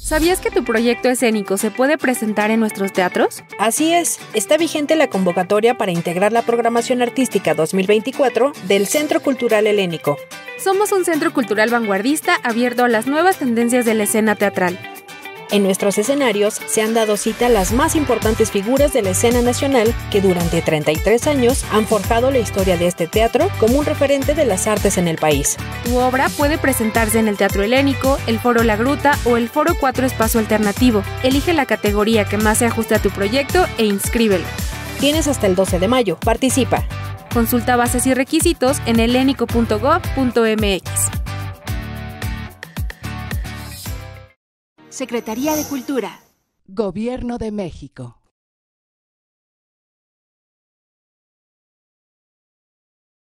¿Sabías que tu proyecto escénico se puede presentar en nuestros teatros? Así es, está vigente la convocatoria para integrar la programación artística 2024 del Centro Cultural Helénico. Somos un centro cultural vanguardista abierto a las nuevas tendencias de la escena teatral. En nuestros escenarios se han dado cita a las más importantes figuras de la escena nacional que durante 33 años han forjado la historia de este teatro como un referente de las artes en el país. Tu obra puede presentarse en el Teatro Helénico, el Foro La Gruta o el Foro 4 Espacio Alternativo. Elige la categoría que más se ajuste a tu proyecto e inscríbelo. Tienes hasta el 12 de mayo. Participa. Consulta bases y requisitos en helenico.gov.mx. Secretaría de Cultura. Gobierno de México.